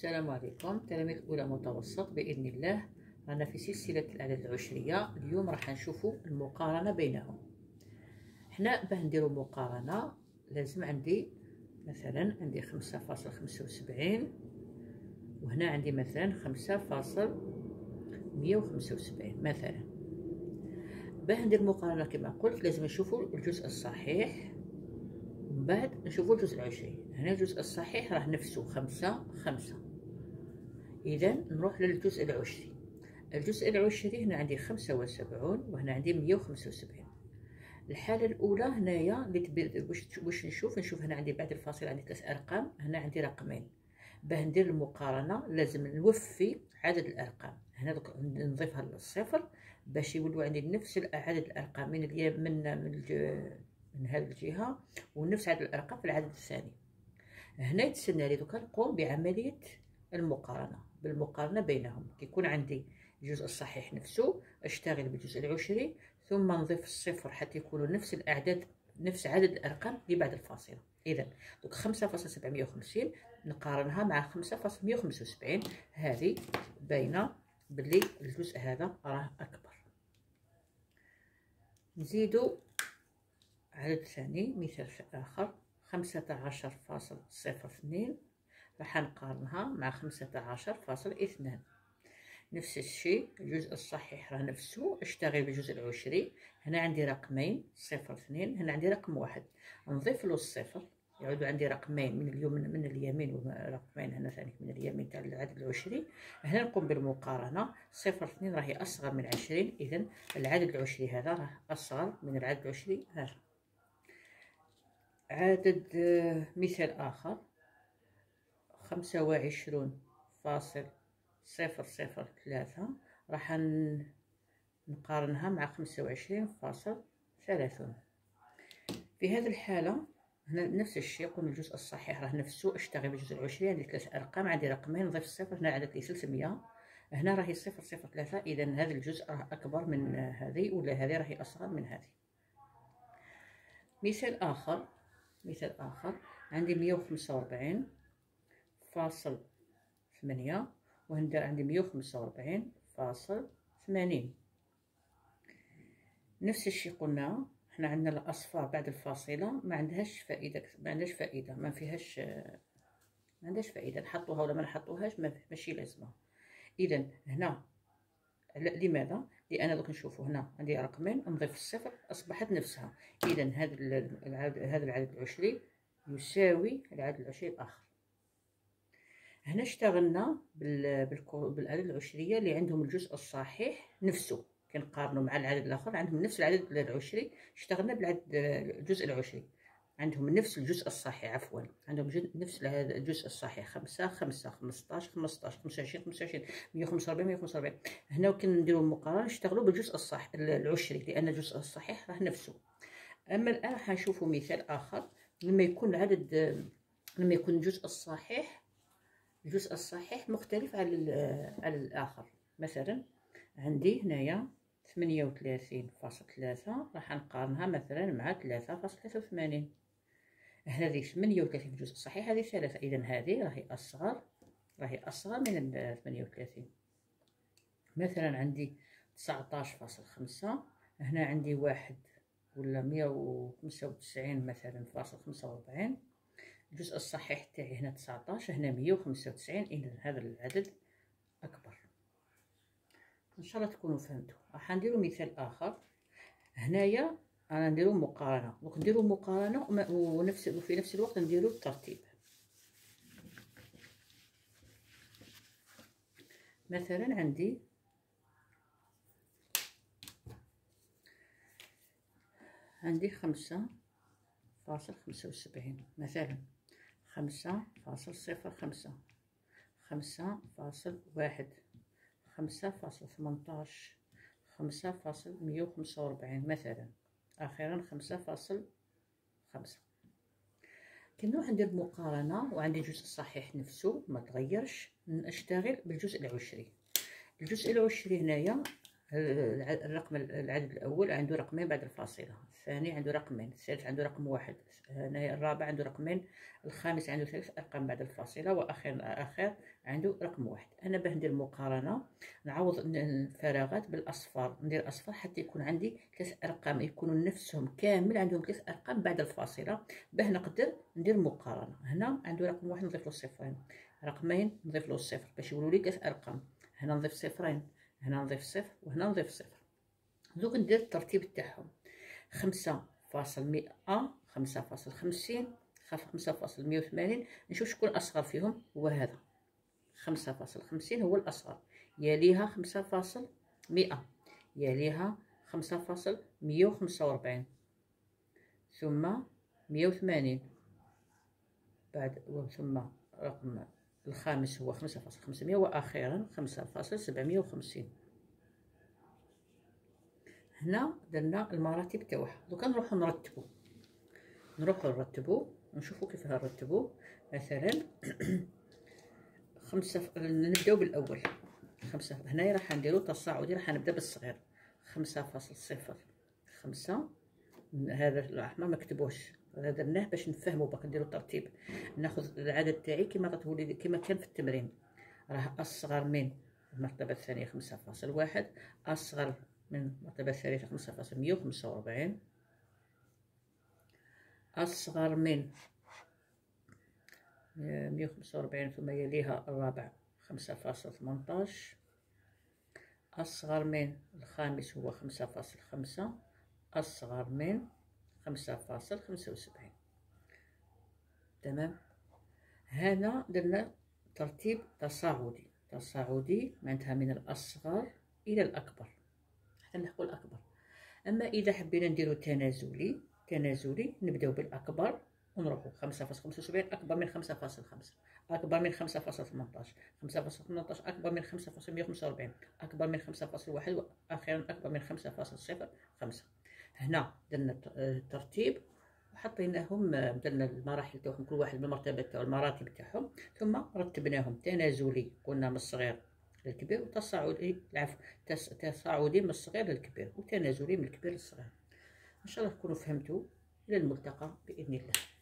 السلام عليكم تلاميذ اولى متوسط. باذن الله رانا في سلسله الاعداد العشريه. اليوم راح نشوفوا المقارنه بينهم. حنا باه نديروا مقارنه لازم عندي مثلا 5.75 وهنا عندي مثلا 5.175 مثلا. باه ندير مقارنه كما قلت لازم نشوفوا الجزء الصحيح ومن بعد نشوفوا الجزء العشري. هنا الجزء الصحيح راه نفسه 5. إذا نروح للجزء العشري. الجزء العشري هنا عندي 75 وهنا عندي 175. الحالة الأولى هنايا اللي باش نشوف هنا عندي بعد الفاصل عندي 3 أرقام، هنا عندي رقمين. باه ندير المقارنة لازم نوفي عدد الأرقام. هنا دوك نضيفها للصفر باش يولوا عندي نفس عدد الأرقام من هذه الجهة ونفس عدد الأرقام في العدد الثاني. هنا يتسنى لي دوكا نقوم بعملية بالمقارنة بينهم. كيكون عندي الجزء الصحيح نفسه اشتغل بالجزء العشري ثم نضيف الصفر حتى يكونوا نفس الأعداد نفس عدد الأرقام اللي بعد الفاصلة. إذا دوك 5.750 نقارنها مع 5.175. هذه باينة باللي الجزء هذا راه أكبر. نزيدو عدد ثاني مثال آخر 15.02 راح نقارنها مع 15.2. نفس الشيء الجزء الصحيح راه نفسه اشتغل بالجزء العشري. هنا عندي رقمين 0.2 هنا عندي رقم 1 نضيف له الصفر يعود عندي رقمين من اليمين ورقمين هنا ثاني من اليمين تاع العدد العشري. هنا نقوم بالمقارنة 0.2 راهي أصغر من 20. إذا العدد العشري هذا راه أصغر من العدد العشري هذا. عدد مثال آخر 25.003 راح نقارنها مع 25.30. في هذه الحالة هنا نفس الشيء قلنا الجزء الصحيح راه نفسه اشتغل بالجزء العشري. عندي 3 أرقام عندي رقمين نضيف الصفر هنا عدد لي 300 هنا راهي 0.03. إذا هذا الجزء راه أكبر من هذه ولا هذه راهي أصغر من هذه. مثال آخر عندي 145.8 وهنا عندي 145.80. نفس الشيء قلنا حنا عندنا الأصفار بعد الفاصلة ما عندهاش فائدة ما عندهاش فائدة نحطوها ولا ما نحطوهاش ماشي لازمة. إذا هنا لماذا؟ لأن دوك نشوفوا هنا عندي رقمين نضيف الصفر أصبحت نفسها. إذا هذا العدد العشري يساوي العدد العشري الآخر. هنا اشتغلنا بالأعداد العشرية اللي عندهم الجزء الصحيح نفسه كنقارنوا مع العدد الآخر عندهم نفس العدد العشري. اشتغلنا الجزء العشري عندهم نفس الجزء الصحيح عندهم نفس الجزء الصحيح 5 5 15 15 25 25 145 145. هنا كنديروا المقارنة نشتغلوا بالجزء الصحيح العشري لأن الجزء الصحيح راه نفسه. أما الآن راح نشوفوا مثال آخر لما يكون الجزء الصحيح مختلف على الآخر. مثلا عندي هنايا 38.3 راح نقارنها مثلا مع 3.83. هذه 38 في الجزء الصحيح هذه 3. إذا هذه راهي أصغر من 38. مثلا عندي 19.5 هنا عندي 1 ولا 195 مثلا فاصل 45. الجزء الصحيح تاعي هنا 19 هنا 195. إذا هذا العدد أكبر. إن شاء الله تكونوا فهمتوا. راح نديروا مثال آخر. هنايا أنا نديروا مقارنة نديروا مقارنة وفي نفس الوقت نديروا الترتيب. مثلا عندي 5.75 مثلا 5.05 5.1 5.18 5.145 مثلا. أخيرا 5.5. كي نروح ندير مقارنة وعندي الجزء الصحيح نفسه ما تغيرش نشتغل بالجزء العشري. الجزء العشري هنايا العدد الأول عنده رقمين بعد الفاصلة الثاني عنده رقمين، الثالث عنده رقم واحد، هنايا الرابع عنده رقمين، الخامس عنده 3 أرقام بعد الفاصلة، وأخير عنده رقم واحد. أنا باه ندير مقارنة نعوض الفراغات بالأصفار، ندير أصفار حتى يكون عندي 3 أرقام يكونوا نفسهم كامل عندهم 3 أرقام بعد الفاصلة، باه نقدر ندير مقارنة. هنا عنده رقم واحد نضيف له صفرين، رقمين نضيف له الصفر باش يولوا لي 3 أرقام، هنا نضيف صفرين، هنا نضيف صفر، وهنا نضيف صفر. دوك ندير الترتيب تاعهم، 5.100، 5.50، 5.180. نشوف شكون الأصغر فيهم، هو هذا 5.50 هو الأصغر، يليها 5.100، يليها 5.145، ثم 180، ثم رقم الخامس هو 5.500، وأخيرا 5.750. هنا درنا المراتب تاعها. دوكا نروحو نرتبو ونشوفو كيف نرتبو. مثلا نبداو بالاول 5. هنايا راح نديرو تصاعدي، راح نبدا بالصغير 5.05. هذا الاحمر ما كتبوش، هذا درناه باش نفهمو باش نديرو الترتيب. ناخذ العدد تاعي كما غتولي كما كان في التمرين، راه اصغر من المرتبه الثانيه 5.1، اصغر من المرتبة الثالثة 5.145، أصغر من 145 ثم يليها الرابع 5.18، أصغر من الخامس هو 5.5، أصغر من 5.75. تمام. هنا درنا ترتيب تصاعدي معناتها من الأصغر إلى الأكبر حتى نلحقو الأكبر. أما إذا حبينا نديرو تنازلي نبداو بالأكبر ونروحو 5.75 أكبر من 5.5، أكبر من 5.18، 5.18 أكبر من 5.145، أكبر من 5.1، وأخيرا أكبر من 5.05. هنا درنا الترتيب وحطيناهم، درنا المراحل تاعهم كل واحد بالمرتبة تاعو المراتب تاعهم، ثم رتبناهم تنازلي قلنا من الصغير للكبير، وتصاعدي تصاعدي من الصغير للكبير، وتنازلي من الكبير للصغير. ان شاء الله تكونوا فهمتوا. الى الملتقى باذن الله.